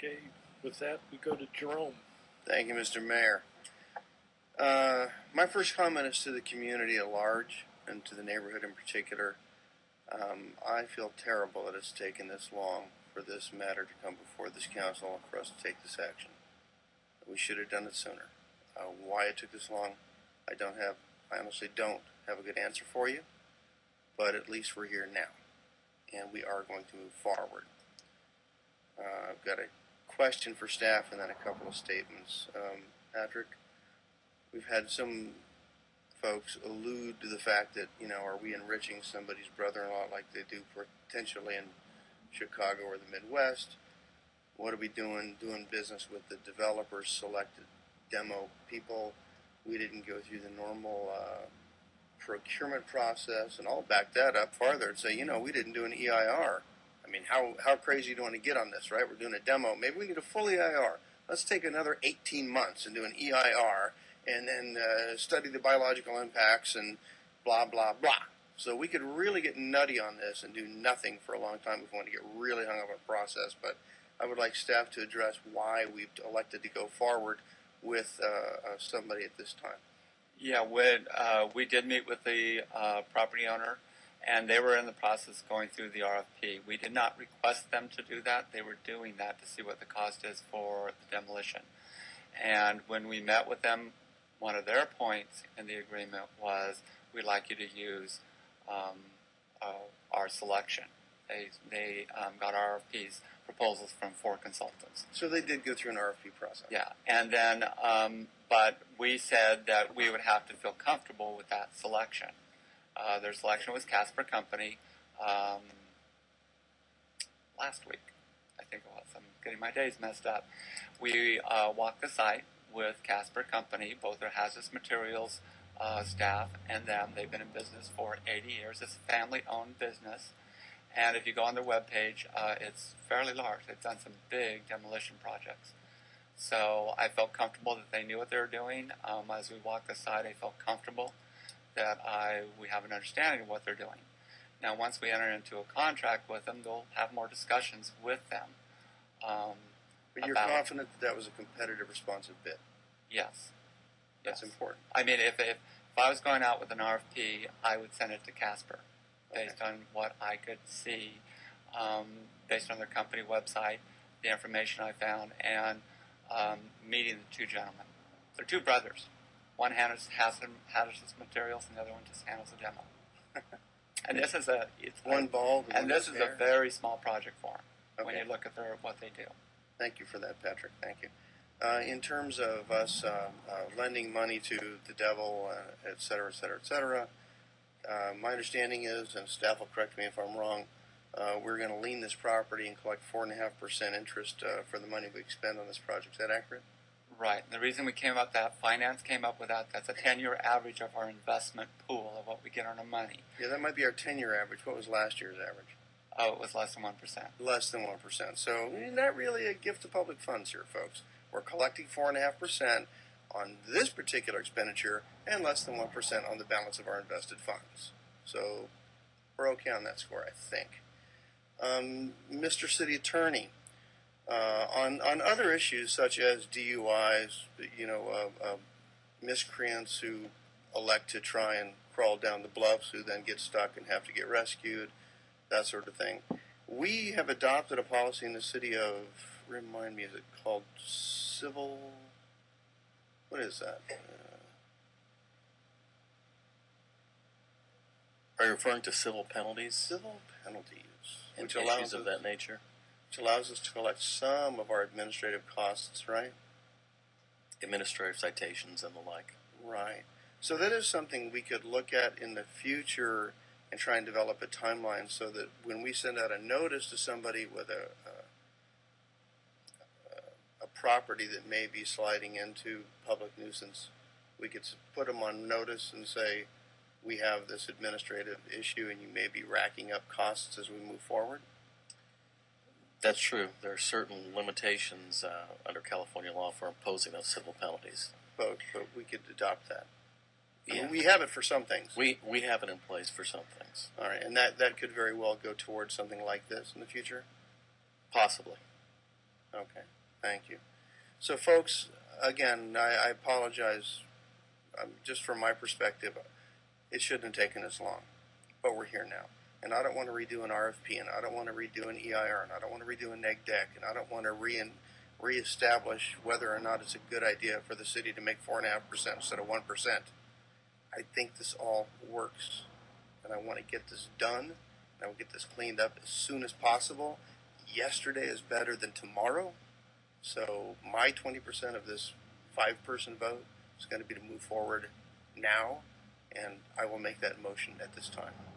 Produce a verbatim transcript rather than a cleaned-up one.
Okay, with that, we go to Jerome. Thank you, Mister Mayor. Uh, my first comment is to the community at large and to the neighborhood in particular. Um, I feel terrible that it's taken this long for this matter to come before this council and for us to take this action. We should have done it sooner. Uh, why it took this long, I don't have, I honestly don't have a good answer for you, but at least we're here now, and we are going to move forward. Uh, I've got a question for staff and then a couple of statements. Um, Patrick, we've had some folks allude to the fact that, you know, are we enriching somebody's brother-in-law like they do potentially in Chicago or the Midwest? What are we doing doing business with the developers selected demo people? We didn't go through the normal uh, procurement process, and I'll back that up farther and say, you know, we didn't do an E I R. I mean, how, how crazy do you want to get on this, right? We're doing a demo. Maybe we need a full E I R. Let's take another eighteen months and do an E I R and then uh, study the biological impacts and blah, blah, blah. So we could really get nutty on this and do nothing for a long time if we want to get really hung up on the process. But I would like staff to address why we've elected to go forward with uh, uh, somebody at this time. Yeah, when, uh, we did meet with the uh, property owner, and they were in the process of going through the R F P. We did not request them to do that. They were doing that to see what the cost is for the demolition. And when we met with them, one of their points in the agreement was, we'd like you to use um, uh, our selection. They, they um, got R F Ps, proposals from four consultants. So they did go through an R F P process. Yeah, and then, um, but we said that we would have to feel comfortable with that selection. Uh, their selection was Casper Company um, last week, I think it was. I'm getting my days messed up. We uh, walked the site with Casper Company, both their hazardous materials uh, staff and them. They've been in business for eighty years. It's a family-owned business. And if you go on their webpage, uh, it's fairly large. They've done some big demolition projects. So I felt comfortable that they knew what they were doing. Um, as we walked the site, I felt comfortable that I we have an understanding of what they're doing. Now, once we enter into a contract with them, they'll have more discussions with them. Um, but you're about, confident that that was a competitive, responsive bid? Yes. That's yes. important. I mean, if, if if I was going out with an R F P, I would send it to Casper, based okay. on what I could see, um, based on their company website, the information I found, and um, meeting the two gentlemen. They're two brothers. One handles hazardous materials, and the other one just handles the demo. And this is a it's one ball, and this is a very small project for them okay. when you look at their what they do. Thank you for that, Patrick. Thank you. Uh, in terms of us uh, uh, lending money to the devil, uh, et cetera, et cetera, et cetera, uh, my understanding is, and staff will correct me if I'm wrong, uh, we're going to lien this property and collect four point five percent interest uh, for the money we expend on this project. Is that accurate? Right. The reason we came up with that, finance came up with that, that's a ten-year average of our investment pool of what we get on our money. Yeah, that might be our ten-year average. What was last year's average? Oh, it was less than one percent. Less than one percent. So not really a gift to public funds here, folks. We're collecting four point five percent on this particular expenditure and less than one percent on the balance of our invested funds. So we're okay on that score, I think. Um, Mister City Attorney, uh, on, on other issues such as D U Is, you know, uh, uh, miscreants who elect to try and crawl down the bluffs who then get stuck and have to get rescued, that sort of thing. We have adopted a policy in the city of, remind me, is it called civil, what is that? Uh, Are you referring to civil penalties? Civil penalties. And which issues allows of us, that nature? Which allows us to collect some of our administrative costs, right? Administrative citations and the like. Right. So that is something we could look at in the future and try and develop a timeline so that when we send out a notice to somebody with a, a, a property that may be sliding into public nuisance, we could put them on notice and say, we have this administrative issue and you may be racking up costs as we move forward? That's true. There are certain limitations uh, under California law for imposing those civil penalties. But, but we could adopt that. I Yeah. mean, we have it for some things. We we have it in place for some things. All right, and that, that could very well go towards something like this in the future? Possibly. Okay, thank you. So, folks, again, I, I apologize. Um, just from my perspective, it shouldn't have taken this long, but we're here now. And I don't want to redo an R F P, and I don't want to redo an E I R, and I don't want to redo a neg deck, and I don't want to re reestablish whether or not it's a good idea for the city to make four point five percent instead of one percent. I think this all works, and I want to get this done, and I will get this cleaned up as soon as possible. Yesterday is better than tomorrow, so my twenty percent of this five-person vote is going to be to move forward now, and I will make that motion at this time.